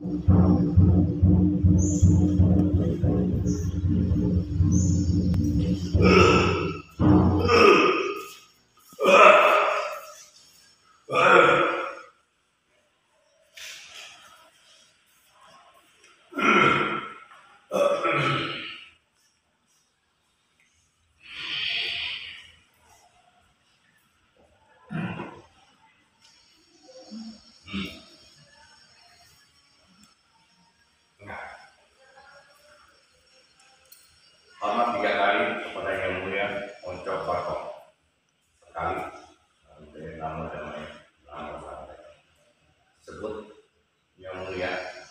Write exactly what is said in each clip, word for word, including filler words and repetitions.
Hormat tiga kali kepada yang mulia Oncok Barkong sekali dari nama damai nama santai sebut yang mulia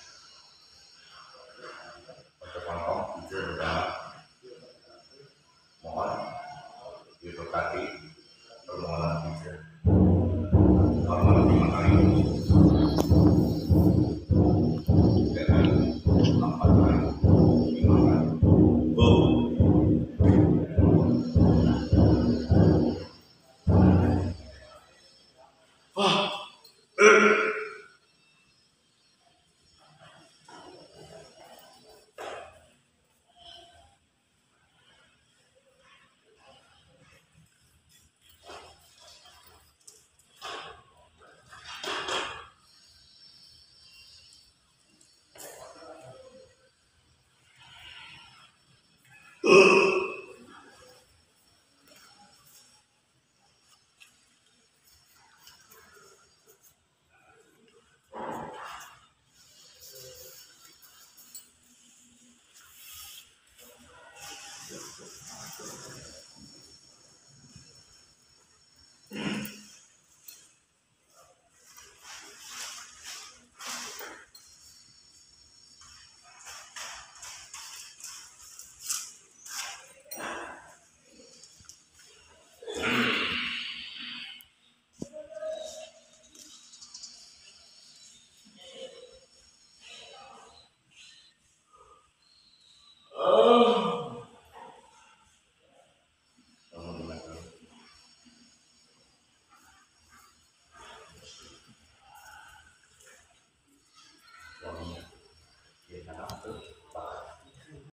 Oncok Barkong jujur berdama mohon diberkati permohonan jujur hormat lima kali tiga kali empat kali lima kali boom. Wah, eh. Uh.